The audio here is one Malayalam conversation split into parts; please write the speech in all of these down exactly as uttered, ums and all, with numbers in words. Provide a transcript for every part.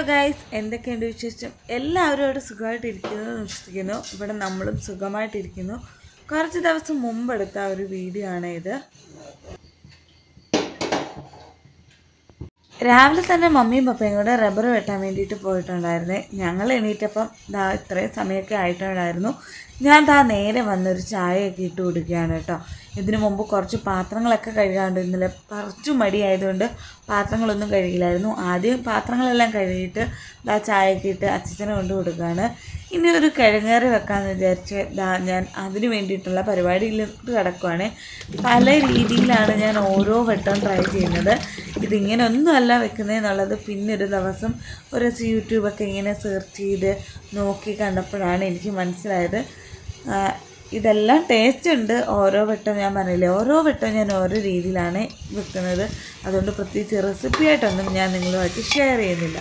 ഗൈസ്, എന്തൊക്കെയുണ്ട് വിശേഷം? എല്ലാവരും സുഖമായിട്ടിരിക്കുന്നു വിശ്വസിക്കുന്നു. ഇവിടെ നമ്മളും സുഖമായിട്ടിരിക്കുന്നു. കുറച്ച് ദിവസം മുമ്പെടുത്ത ഒരു വീഡിയോ ആണ് ഇത്. രാവിലെ തന്നെ മമ്മിയും പപ്പയും കൂടെ റബ്ബർ വെട്ടാൻ വേണ്ടിയിട്ട് പോയിട്ടുണ്ടായിരുന്നേ. ഞങ്ങൾ എണീറ്റപ്പം ദാ ഇത്രയും സമയമൊക്കെ ആയിട്ടുണ്ടായിരുന്നു. ഞാൻ ദാ നേരെ വന്നൊരു ചായയൊക്കെ ഇട്ട് കുടിക്കുകയാണ് കേട്ടോ. ഇതിനു മുമ്പ് കുറച്ച് പാത്രങ്ങളൊക്കെ കഴുകാണ്ട് ഇന്നലെ കുറച്ചു മടിയായതുകൊണ്ട് പാത്രങ്ങളൊന്നും കഴുകില്ലായിരുന്നു. ആദ്യം പാത്രങ്ങളെല്ലാം കഴുകിയിട്ട് ദാ ചായയൊക്കെ ഇട്ട് അച്ഛനെ കൊണ്ട് കൊടുക്കുകയാണ്. ഇനി ഒരു കിഴങ്ങേറി വെക്കാമെന്ന് വിചാരിച്ച് ദാ ഞാൻ അതിന് വേണ്ടിയിട്ടുള്ള പരിപാടിയിലേക്ക് കിടക്കുവാണ്. പല രീതിയിലാണ് ഞാൻ ഓരോ വട്ടം ട്രൈ ചെയ്യുന്നത്. ഇതിങ്ങനെ ഒന്നുമല്ല വെക്കുന്നതെന്നുള്ളത് പിന്നെ ഒരു ദിവസം ഒരു യൂട്യൂബൊക്കെ ഇങ്ങനെ സെർച്ച് ചെയ്ത് നോക്കി കണ്ടപ്പോഴാണ് എനിക്ക് മനസ്സിലായത്. ഇതെല്ലാം ടേസ്റ്റ് ഉണ്ട്. ഓരോ വട്ടം ഞാൻ പറഞ്ഞില്ലേ, ഓരോ വട്ടം ഞാൻ ഓരോ രീതിയിലാണ് വെക്കുന്നത്. അതുകൊണ്ട് പ്രത്യേകിച്ച് റെസിപ്പി ആയിട്ടൊന്നും ഞാൻ നിങ്ങളുമായിട്ട് ഷെയർ ചെയ്യുന്നില്ല.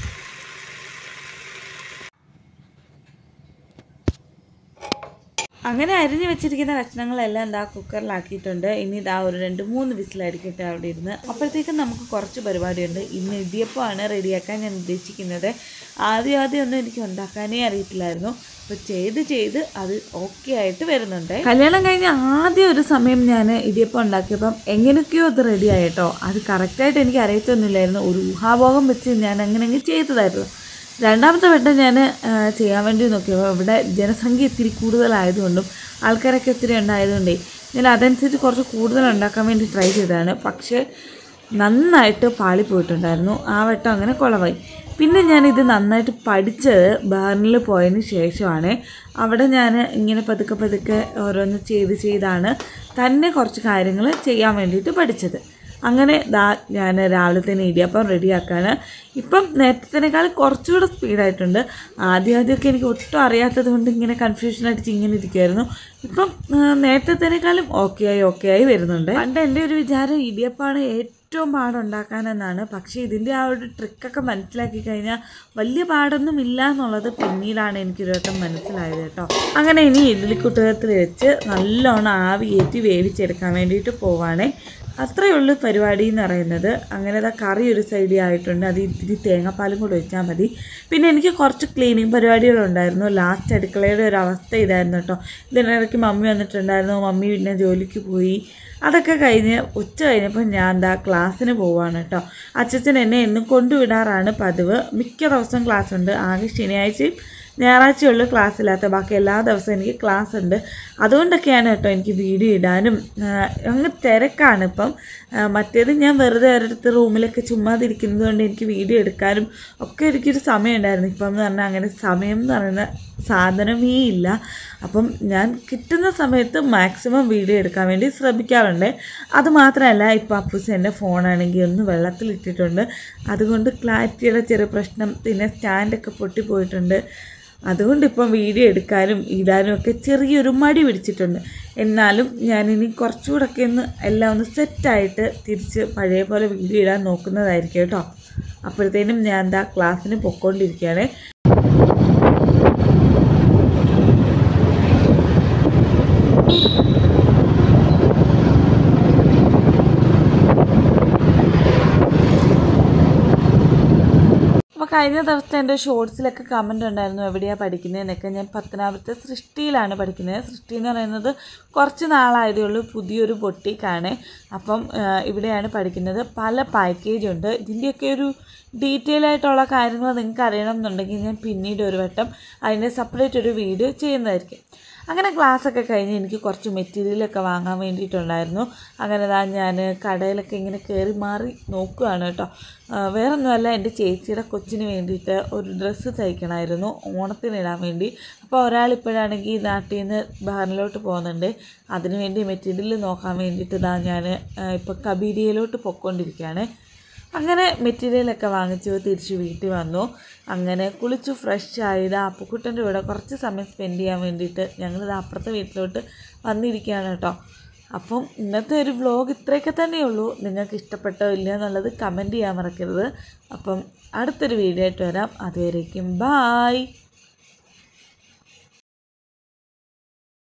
അങ്ങനെ അരിഞ്ഞ് വെച്ചിരിക്കുന്ന കഷ്ണങ്ങളെല്ലാം എന്താ കുക്കറിലാക്കിയിട്ടുണ്ട്. ഇനി ഇതാ ഒരു രണ്ട് മൂന്ന് വിസിലടിക്കട്ടെ അവിടെ ഇരുന്ന്. അപ്പോഴത്തേക്കും നമുക്ക് കുറച്ച് പരിപാടിയുണ്ട്. ഇന്ന് ഇടിയപ്പമാണ് റെഡിയാക്കാൻ ഞാൻ ഉദ്ദേശിക്കുന്നത്. ആദ്യം ആദ്യം ഒന്നും എനിക്ക് ഉണ്ടാക്കാനേ അറിയത്തില്ലായിരുന്നു. അപ്പോൾ ചെയ്ത് ചെയ്ത് അത് ഓക്കെ ആയിട്ട് വരുന്നുണ്ട്. കല്യാണം കഴിഞ്ഞ് ആദ്യം ഒരു സമയം ഞാൻ ഇടിയപ്പം ഉണ്ടാക്കിയപ്പം എങ്ങനെയൊക്കെയോ അത് റെഡി ആയിട്ടോ. അത് കറക്റ്റായിട്ട് എനിക്ക് അറിയത്തൊന്നുമില്ലായിരുന്നു. ഒരു ഊഹാഭോഗം വെച്ച് ഞാൻ അങ്ങനെയെങ്കിൽ ചെയ്തതായിരുന്നു. രണ്ടാമത്തെ വട്ടം ഞാൻ ചെയ്യാൻ വേണ്ടി നോക്കിയപ്പോൾ ഇവിടെ ജനസംഖ്യ ഇത്തിരി കൂടുതലായതുകൊണ്ടും ആൾക്കാരൊക്കെ ഒത്തിരി ഉണ്ടായതുകൊണ്ടേ ഞാൻ അതനുസരിച്ച് കുറച്ച് കൂടുതൽ ഉണ്ടാക്കാൻ വേണ്ടി ട്രൈ ചെയ്തതാണ്. പക്ഷേ നന്നായിട്ട് പാളിപ്പോയിട്ടുണ്ടായിരുന്നു. ആ വട്ടം അങ്ങനെ കുളമായി. പിന്നെ ഞാനിത് നന്നായിട്ട് പഠിച്ചത് ബേർണിൽ പോയതിന് ശേഷമാണ്. അവിടെ ഞാൻ ഇങ്ങനെ പതുക്കെ പതുക്കെ ഓരോന്ന് ചെയ്ത് ചെയ്താണ് തന്നെ കുറച്ച് കാര്യങ്ങൾ ചെയ്യാൻ വേണ്ടിയിട്ട് പഠിച്ചത്. അങ്ങനെ ദാ ഞാൻ രാവിലെ തന്നെ ഇടിയപ്പം റെഡിയാക്കാണ്. ഇപ്പം നേരത്തേക്കാൾ കുറച്ചുകൂടെ സ്പീഡായിട്ടുണ്ട്. ആദ്യം ആദ്യമൊക്കെ എനിക്ക് ഒട്ടും അറിയാത്തത് കൊണ്ട് ഇങ്ങനെ കൺഫ്യൂഷൻ അടിച്ച് ഇങ്ങനെ ഇരിക്കുമായിരുന്നു. ഇപ്പം നേരത്തേക്കാളും ഓക്കെ ആയി ഓക്കെ ആയി വരുന്നുണ്ട്. പണ്ട് എൻ്റെ ഒരു വിചാരം ഇടിയപ്പമാണ് ഏറ്റവും പാടുണ്ടാക്കാനെന്നാണ്. പക്ഷേ ഇതിൻ്റെ ആ ഒരു ട്രിക്കൊക്കെ മനസ്സിലാക്കി കഴിഞ്ഞാൽ വലിയ പാടൊന്നും ഇല്ല എന്നുള്ളത് പിന്നീടാണ് എനിക്കൊരു വട്ടം മനസ്സിലായത് കേട്ടോ. അങ്ങനെ ഇനി ഇഡ്ഡലിക്കുട്ടകത്തിൽ വെച്ച് നല്ലോണം ആവി കയറ്റി വേവിച്ചെടുക്കാൻ വേണ്ടിയിട്ട് പോവാണേ. അത്രയേ ഉള്ളൂ പരിപാടി എന്ന് പറയുന്നത്. അങ്ങനെ അതാ കറി ഒരു സൈഡിൽ ആയിട്ടുണ്ട്. അത് ഇത്തിരി തേങ്ങാപ്പാലും കൂടെ വെച്ചാൽ മതി. പിന്നെ എനിക്ക് കുറച്ച് ക്ലീനിങ് പരിപാടികളുണ്ടായിരുന്നു. ലാസ്റ്റ് അടുക്കളയുടെ ഒരു അവസ്ഥ ഇതായിരുന്നു കേട്ടോ. ഇതിനിടയ്ക്ക് മമ്മി വന്നിട്ടുണ്ടായിരുന്നു. മമ്മി പിന്നെ ജോലിക്ക് പോയി. അതൊക്കെ കഴിഞ്ഞ് ഉച്ച കഴിഞ്ഞപ്പോൾ ഞാൻ എന്താ ക്ലാസ്സിന് പോവാണ് കേട്ടോ. അച്ഛൻ എന്നെ എന്നും കൊണ്ടുവിടാറാണ് പതിവ്. മിക്ക ദിവസവും ക്ലാസ് ഉണ്ട്. ആകെ ശനിയാഴ്ചയും ഞായറാഴ്ചയുള്ള ക്ലാസ് ഇല്ലാത്ത ബാക്കി എല്ലാ ദിവസവും എനിക്ക് ക്ലാസ് ഉണ്ട്. അതുകൊണ്ടൊക്കെയാണ് കേട്ടോ എനിക്ക് വീഡിയോ ഇടാനും അങ്ങ് തിരക്കാണ് ഇപ്പം. മറ്റേത് ഞാൻ വെറുതെ ഒരിടത്ത് റൂമിലൊക്കെ ചുമ്മാതിരിക്കുന്നത് കൊണ്ട് എനിക്ക് വീഡിയോ എടുക്കാനും ഒക്കെ എനിക്കൊരു സമയം ഉണ്ടായിരുന്നു. ഇപ്പം എന്ന് പറഞ്ഞാൽ അങ്ങനെ സമയം എന്ന് പറയുന്ന സാധനമേ ഇല്ല. അപ്പം ഞാൻ കിട്ടുന്ന സമയത്ത് മാക്സിമം വീഡിയോ എടുക്കാൻ വേണ്ടി ശ്രമിക്കാറുണ്ട്. അതുമാത്രമല്ല ഇപ്പം അപ്പൂസ് എൻ്റെ ഫോണാണെങ്കിൽ ഒന്ന് വെള്ളത്തിലിട്ടിട്ടുണ്ട്. അതുകൊണ്ട് ക്ലാരിറ്റിയുടെ ചെറിയ പ്രശ്നം, പിന്നെ സ്റ്റാൻഡൊക്കെ പൊട്ടിപ്പോയിട്ടുണ്ട്. അതുകൊണ്ട് ഇപ്പം വീഡിയോ എടുക്കാനും ഇടാനും ഒക്കെ ചെറിയൊരു മടി പിടിച്ചിട്ടുണ്ട്. എന്നാലും ഞാനിനി കുറച്ചുകൂടെയൊക്കെ ഒന്ന് എല്ലാം ഒന്ന് സെറ്റായിട്ട് തിരിച്ച് പഴയ പോലെ വീഡിയോ ഇടാൻ നോക്കുന്നതായിരിക്കും കേട്ടോ. അപ്പോഴത്തേനും ഞാൻ എന്താ ക്ലാസ്സിന് പൊയ്ക്കൊണ്ടിരിക്കുകയാണ്. അപ്പോൾ കഴിഞ്ഞ ദിവസത്തെ എൻ്റെ ഷോർട്സിലൊക്കെ കമൻ്റ് ഉണ്ടായിരുന്നു എവിടെയാണ് പഠിക്കുന്നതെന്നൊക്കെ. ഞാൻ പത്തനാപുരത്തെ സൃഷ്ടിയിലാണ് പഠിക്കുന്നത്. സൃഷ്ടി എന്ന് പറയുന്നത് കുറച്ച് നാളായതേ ഉള്ളൂ, പുതിയൊരു ബൊട്ടിക്കാണ്. അപ്പം ഇവിടെയാണ് പഠിക്കുന്നത്. പല പാക്കേജുണ്ട്. ഇതിൻ്റെയൊക്കെ ഒരു ഡീറ്റെയിൽ ആയിട്ടുള്ള കാര്യങ്ങൾ നിങ്ങൾക്ക് അറിയണം എന്നുണ്ടെങ്കിൽ ഞാൻ പിന്നീട് ഒരു വട്ടം അതിൻ്റെ സെപ്പറേറ്റ് ഒരു വീഡിയോ ചെയ്യുന്നതായിരിക്കും. അങ്ങനെ ക്ലാസ്സൊക്കെ കഴിഞ്ഞ് എനിക്ക് കുറച്ച് മെറ്റീരിയലൊക്കെ വാങ്ങാൻ വേണ്ടിയിട്ടുണ്ടായിരുന്നു. അങ്ങനെ താ ഞാൻ കടയിലൊക്കെ ഇങ്ങനെ കയറി മാറി നോക്കുകയാണ് കേട്ടോ. വേറൊന്നുമല്ല, എൻ്റെ ചേച്ചിയുടെ കൊച്ചിന് വേണ്ടിയിട്ട് ഒരു ഡ്രസ്സ് തയ്ക്കണമായിരുന്നു ഓണത്തിനിടാൻ വേണ്ടി. അപ്പോൾ ഒരാളിപ്പോഴാണെങ്കിൽ നാട്ടിൽ നിന്ന് ബഹറിനിലോട്ട് പോകുന്നുണ്ട്. അതിന് വേണ്ടി മെറ്റീരിയൽ നോക്കാൻ വേണ്ടിയിട്ട് ഇതാ ഞാൻ ഇപ്പോൾ കബീരിയയിലോട്ട് പൊയ്ക്കൊണ്ടിരിക്കുകയാണ്. അങ്ങനെ മെറ്റീരിയലൊക്കെ വാങ്ങിച്ചു തിരിച്ച് വീട്ടിൽ വന്നു. അങ്ങനെ കുളിച്ചു ഫ്രഷ് ആയത് അപ്പുക്കുട്ടൻ്റെ കൂടെ കുറച്ച് സമയം സ്പെൻഡ് ചെയ്യാൻ വേണ്ടിയിട്ട് ഞങ്ങളിത് അപ്പുറത്തെ വീട്ടിലോട്ട് വന്നിരിക്കുകയാണ് കേട്ടോ. അപ്പം ഇന്നത്തെ ഒരു വ്ലോഗ് ഇത്രയൊക്കെ തന്നെയുള്ളൂ. നിങ്ങൾക്ക് ഇഷ്ടപ്പെട്ടോ ഇല്ല എന്നുള്ളത് കമൻറ്റ് ചെയ്യാൻ മറക്കരുത്. അപ്പം അടുത്തൊരു വീഡിയോ ആയിട്ട് വരാം. അതുവരേക്കും ബായ്.